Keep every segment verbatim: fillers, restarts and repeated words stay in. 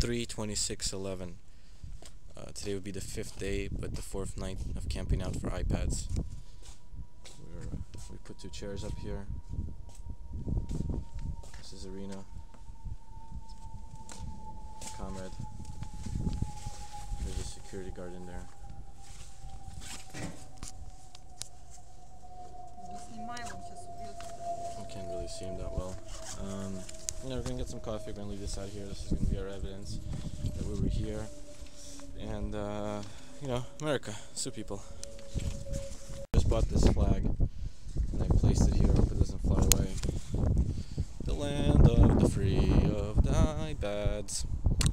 three twenty-six eleven. Uh, today would be the fifth day, but the fourth night of camping out for iPads. We're, uh, we put two chairs up here. This is Arena. Comrade. There's a security guard in there. I can't really see him that well. Um, you know, we're gonna get some coffee. We're gonna leave this out here. This is gonna be our evidence that we were here. And uh, you know, America, Sioux people. Just bought this flag, and I placed it here. Hope it doesn't fly away. The land of the free, of the iPads.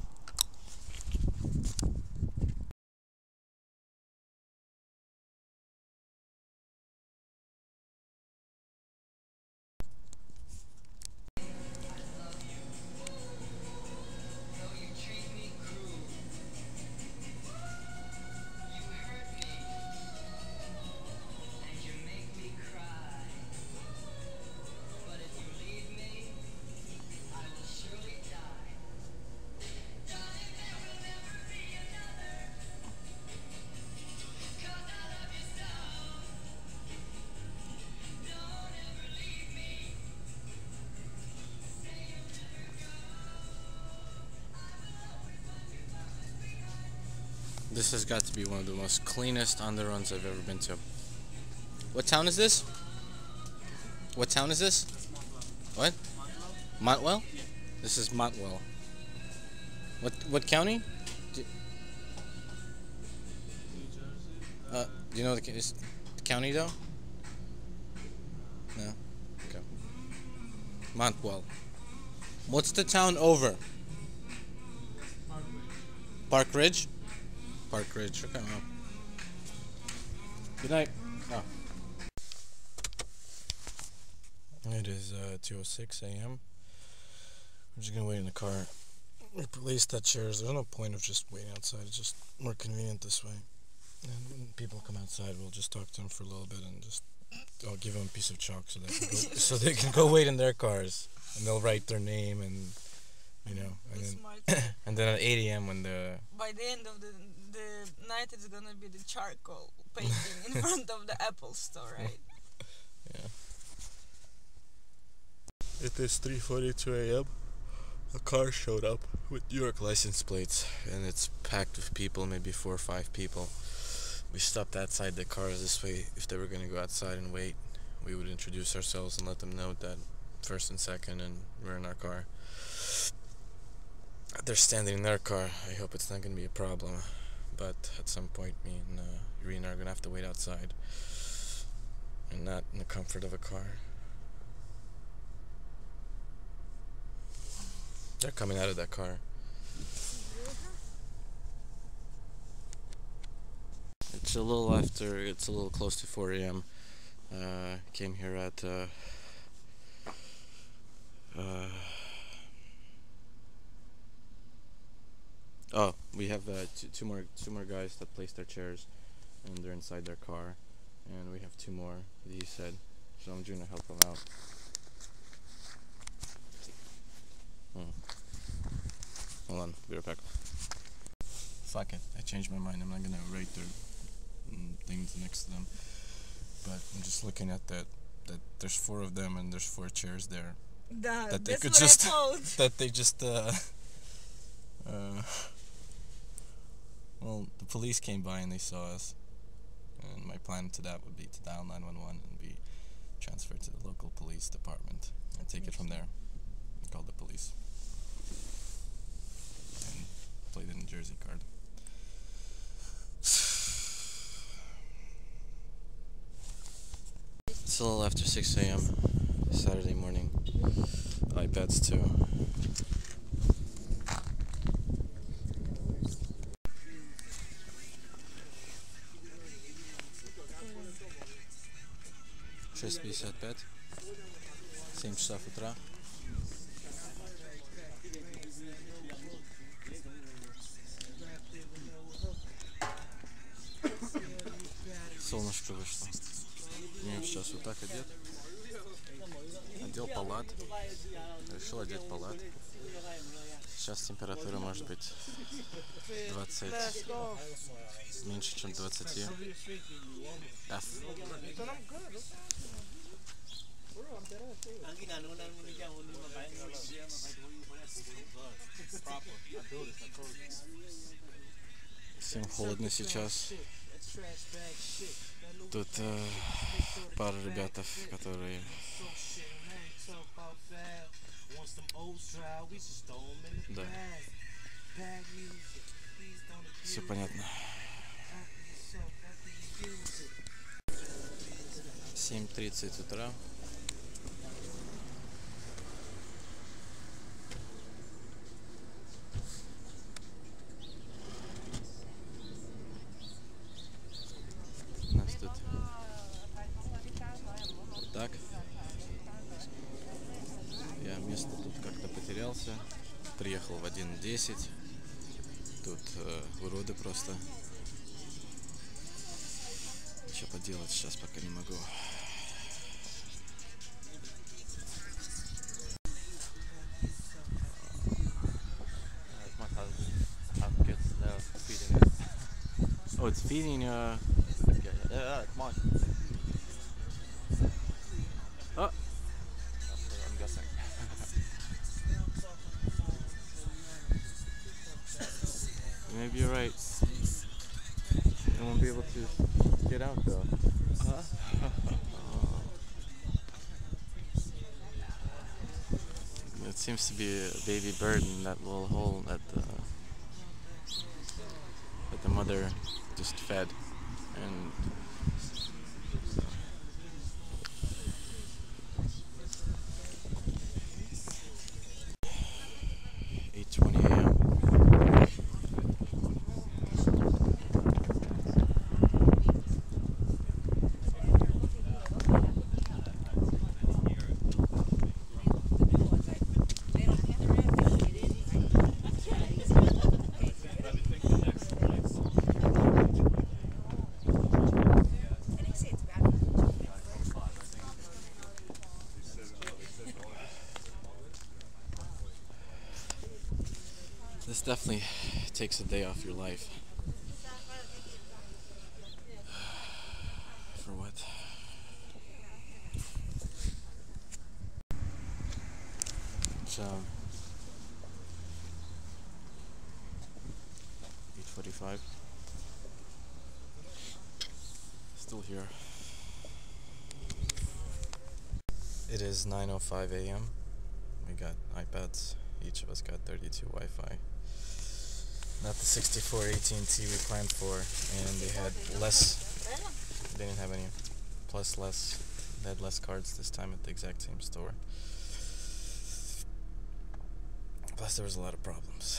This has got to be one of the most cleanest underruns I've ever been to. What town is this? What town is this? What? Montwell? This is Montwell. What what county? Do, uh, do you know the, is the county though? No? Okay. Montwell. What's the town over? Park Ridge? Park Ridge. Okay. Well. Good night. Oh. It is uh, two oh six a m I'm just gonna wait in the car. Replace that chairs. There's no point of just waiting outside. It's just more convenient this way. And when people come outside, we'll just talk to them for a little bit and just I'll give them a piece of chalk so they can go, so they can go wait in their cars and they'll write their name and you know and then and then at eight a m when the by the end of the the night it's gonna be the charcoal painting in front of the Apple store, right? Yeah. It is three forty-two a m A car showed up with New York license plates, and it's packed with people, maybe four or five people. We stopped outside the cars this way. If they were going to go outside and wait, we would introduce ourselves and let them know that first and second, and we're in our car. They're standing in their car. I hope it's not going to be a problem, but at some point, me and uh, Irina are going to have to wait outside, and not in the comfort of a car. They're coming out of that car. It's a little after, it's a little close to four a m Uh, came here at, uh, uh, oh, we have uh, two, two more two more guys that placed their chairs, and they're inside their car, and we have two more, he said, so I'm going to help them out. Hmm. Hold on, be right back. Fuck it, I changed my mind. I'm not gonna rate their mm, things next to them. But I'm just looking at that. That there's four of them and there's four chairs there. That, that they that's could what just. I told. That they just. Uh, uh, well, the police came by and they saw us, and my plan to that would be to dial nine one one and be transferred to the local police department and take it from there. And call the police. Play the New Jersey card. It's a little after six a m Saturday morning. iPads too. шесть пятьдесят пять. семь часов утра. Солнышко вышло. Я сейчас вот так одет. Одел халат. Решил одеть халат. Сейчас температура может быть двадцать, меньше, чем двадцати. F. Всем холодно сейчас. Тут э, пара ребятов, которые... Да. Все понятно. семь тридцать утра. У нас тут вот так. Я место тут как-то потерялся. Приехал в один десять. Тут э, уроды просто. Что поделать сейчас пока не могу. Oh, it's feeding. Uh... Yeah, yeah, yeah, it's mine. Oh. That's what I'm guessing. Maybe you're right. I won't be able to get out though. Huh? It seems to be a baby bird in that little hole that the, that the mother just fed. And eight twenty a m This definitely takes a day off your life. For what? So, eight forty-five. Still here. It is nine oh five a m We got iPads. Each of us got thirty-two Wi-Fi. Not the sixty-four A T and T we planned for, and they had less. They didn't have any. Plus less. They had less cards this time at the exact same store. Plus there was a lot of problems.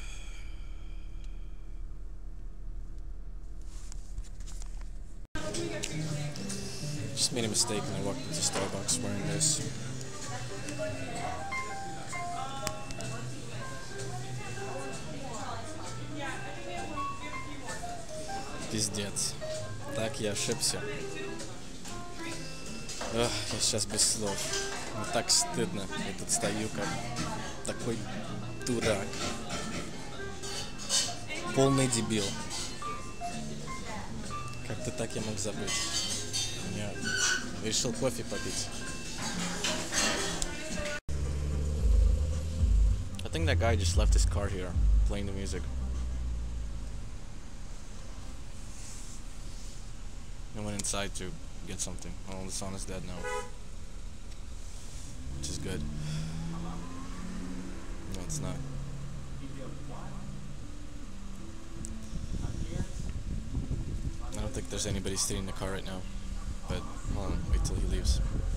Just made a mistake and I walked into Starbucks wearing this. Пиздец. Так я ошибся. Ах, я сейчас без слов. Мне так стыдно. Я тут стою как такой дурак. Полный дебил. Как-то так я мог забыть. Я решил кофе попить. I think that guy just left his car here, playing the music. I went inside to get something. Oh, the sauna is dead now. Which is good. No, it's not. I don't think there's anybody sitting in the car right now. But hold on, wait till he leaves.